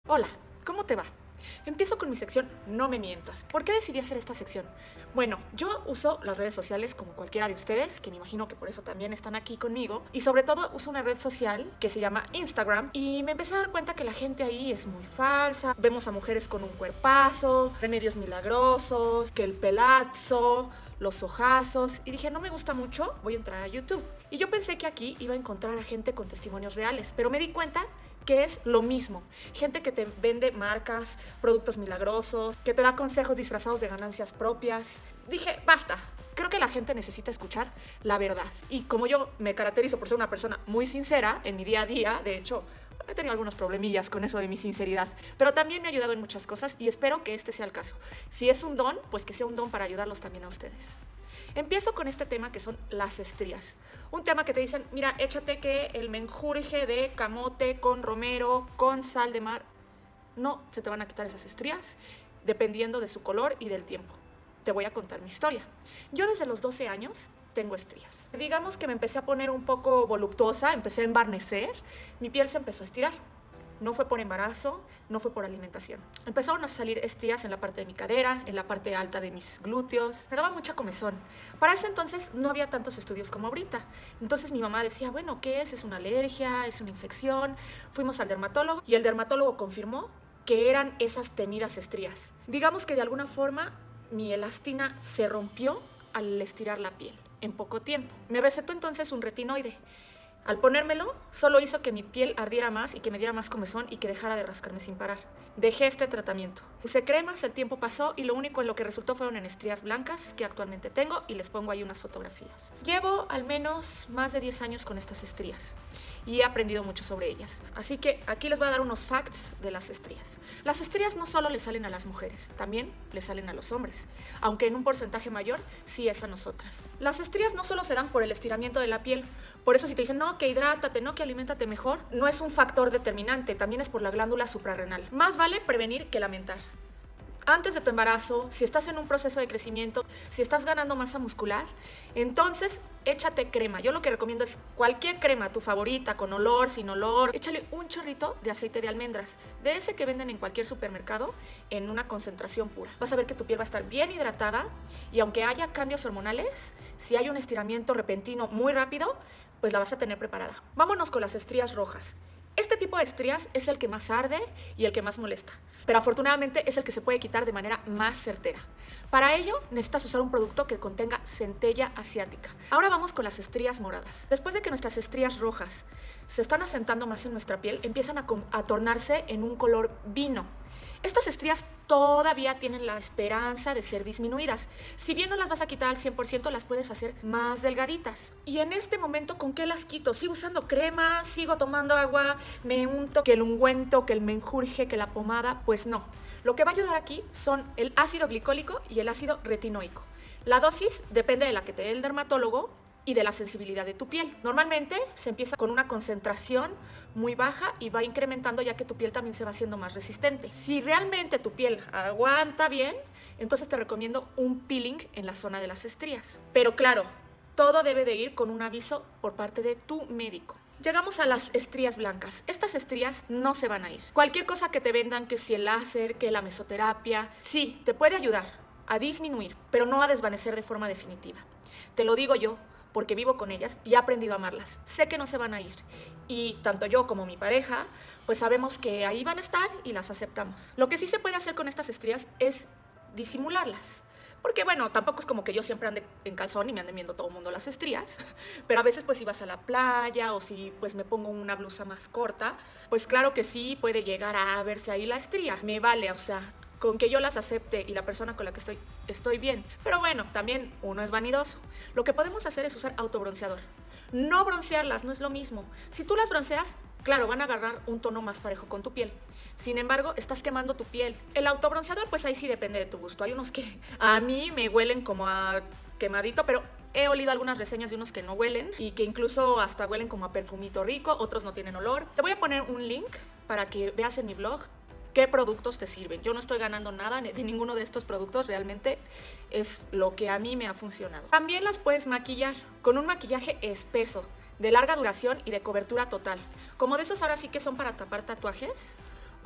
Hola, ¿cómo te va? Empiezo con mi sección No me mientas. ¿Por qué decidí hacer esta sección? Bueno, yo uso las redes sociales como cualquiera de ustedes, que me imagino que por eso también están aquí conmigo, y sobre todo uso una red social que se llama Instagram, y me empecé a dar cuenta que la gente ahí es muy falsa. Vemos a mujeres con un cuerpazo, remedios milagrosos, que el pelazo, los ojazos, y dije, no me gusta mucho, voy a entrar a YouTube. Y yo pensé que aquí iba a encontrar a gente con testimonios reales, pero me di cuenta que es lo mismo. Gente que te vende marcas, productos milagrosos, que te da consejos disfrazados de ganancias propias. Dije, basta. Creo que la gente necesita escuchar la verdad. Y como yo me caracterizo por ser una persona muy sincera en mi día a día, de hecho, he tenido algunos problemillas con eso de mi sinceridad, pero también me ha ayudado en muchas cosas y espero que este sea el caso. Si es un don, pues que sea un don para ayudarlos también a ustedes. Empiezo con este tema que son las estrías. Un tema que te dicen, mira, échate que el menjurje de camote con romero, con sal de mar. No, se te van a quitar esas estrías, dependiendo de su color y del tiempo. Te voy a contar mi historia. Yo desde los 12 años tengo estrías. Digamos que me empecé a poner un poco voluptuosa, empecé a embarnecer, mi piel se empezó a estirar. No fue por embarazo, no fue por alimentación. Empezaron a salir estrías en la parte de mi cadera, en la parte alta de mis glúteos. Me daba mucha comezón. Para ese entonces no había tantos estudios como ahorita. Entonces mi mamá decía, bueno, ¿qué es? ¿Es una alergia? ¿Es una infección? Fuimos al dermatólogo y el dermatólogo confirmó que eran esas temidas estrías. Digamos que de alguna forma mi elastina se rompió al estirar la piel en poco tiempo. Me recetó entonces un retinoide. Al ponérmelo, solo hizo que mi piel ardiera más y que me diera más comezón y que dejara de rascarme sin parar. Dejé este tratamiento. Usé cremas, el tiempo pasó y lo único en lo que resultó fueron en estrías blancas que actualmente tengo y les pongo ahí unas fotografías. Llevo al menos más de 10 años con estas estrías y he aprendido mucho sobre ellas. Así que aquí les voy a dar unos facts de las estrías. Las estrías no solo le salen a las mujeres, también le salen a los hombres, aunque en un porcentaje mayor sí es a nosotras. Las estrías no solo se dan por el estiramiento de la piel, por eso si te dicen, no, que hidrátate, no, que aliméntate mejor, no es un factor determinante, también es por la glándula suprarrenal. Más vale prevenir que lamentar. Antes de tu embarazo, si estás en un proceso de crecimiento, si estás ganando masa muscular, entonces échate crema. Yo lo que recomiendo es cualquier crema, tu favorita, con olor, sin olor, échale un chorrito de aceite de almendras, de ese que venden en cualquier supermercado en una concentración pura. Vas a ver que tu piel va a estar bien hidratada y aunque haya cambios hormonales, si hay un estiramiento repentino muy rápido, pues la vas a tener preparada. Vámonos con las estrías rojas. Este tipo de estrías es el que más arde y el que más molesta, pero afortunadamente es el que se puede quitar de manera más certera. Para ello necesitas usar un producto que contenga centella asiática. Ahora vamos con las estrías moradas. Después de que nuestras estrías rojas se están asentando más en nuestra piel, empiezan a tornarse en un color vino. Estas estrías todavía tienen la esperanza de ser disminuidas. Si bien no las vas a quitar al 100%, las puedes hacer más delgaditas. Y en este momento, ¿con qué las quito? ¿Sigo usando crema? ¿Sigo tomando agua? ¿Me unto que el ungüento, que el menjurje, que la pomada? Pues no. Lo que va a ayudar aquí son el ácido glicólico y el ácido retinoico. La dosis depende de la que te dé el dermatólogo y de la sensibilidad de tu piel. Normalmente se empieza con una concentración muy baja y va incrementando ya que tu piel también se va haciendo más resistente. Si realmente tu piel aguanta bien, entonces te recomiendo un peeling en la zona de las estrías. Pero claro, todo debe de ir con un aviso por parte de tu médico. Llegamos a las estrías blancas. Estas estrías no se van a ir. Cualquier cosa que te vendan, que si el láser, que la mesoterapia, sí, te puede ayudar a disminuir, pero no a desvanecer de forma definitiva. Te lo digo yo, porque vivo con ellas y he aprendido a amarlas. Sé que no se van a ir. Y tanto yo como mi pareja, pues sabemos que ahí van a estar y las aceptamos. Lo que sí se puede hacer con estas estrías es disimularlas. Porque bueno, tampoco es como que yo siempre ande en calzón y me ande viendo todo el mundo las estrías. Pero a veces pues si vas a la playa o si pues me pongo una blusa más corta, pues claro que sí puede llegar a verse ahí la estría. Me vale, o sea, con que yo las acepte y la persona con la que estoy bien. Pero bueno, también uno es vanidoso. Lo que podemos hacer es usar autobronceador. No broncearlas, no es lo mismo. Si tú las bronceas, claro, van a agarrar un tono más parejo con tu piel. Sin embargo, estás quemando tu piel. El autobronceador, pues ahí sí depende de tu gusto. Hay unos que a mí me huelen como a quemadito, pero he olido algunas reseñas de unos que no huelen y que incluso hasta huelen como a perfumito rico, otros no tienen olor. Te voy a poner un link para que veas en mi blog qué productos te sirven. Yo no estoy ganando nada de ninguno de estos productos, realmente es lo que a mí me ha funcionado. También las puedes maquillar con un maquillaje espeso, de larga duración y de cobertura total. Como de esos ahora sí que son para tapar tatuajes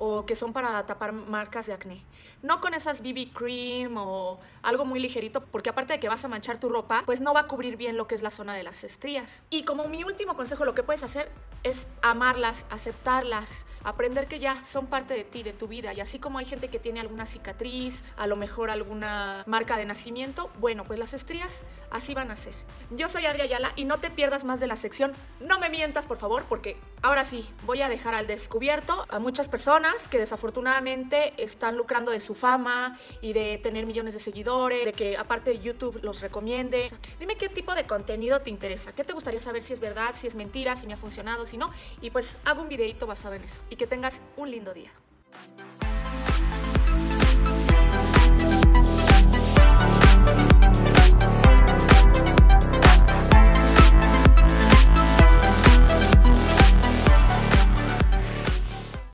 o que son para tapar marcas de acné. No con esas BB cream o algo muy ligerito, porque aparte de que vas a manchar tu ropa, pues no va a cubrir bien lo que es la zona de las estrías. Y como mi último consejo, lo que puedes hacer es amarlas, aceptarlas, aprender que ya son parte de ti, de tu vida. Y así como hay gente que tiene alguna cicatriz, a lo mejor alguna marca de nacimiento, bueno, pues las estrías así van a ser. Yo soy Adri Ayala y no te pierdas más de la sección No me mientas, por favor, porque ahora sí voy a dejar al descubierto a muchas personas que desafortunadamente están lucrando de su fama y de tener millones de seguidores, de que aparte YouTube los recomiende. Dime qué tipo de contenido te interesa, qué te gustaría saber, si es verdad, si es mentira, si me ha funcionado, si no, y pues hago un videito basado en eso. Y que tengas un lindo día.